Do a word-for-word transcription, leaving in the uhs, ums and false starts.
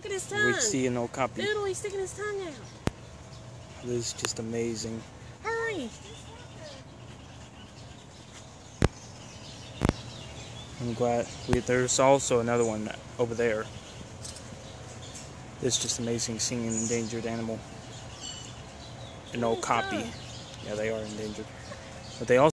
Look at his tongue. We see an okapi. Doodle, he's sticking his tongue out. This is just amazing. Hurry. I'm glad. We, there's also another one over there. It's just amazing seeing an endangered animal. An okapi. Yeah, they are endangered. But they also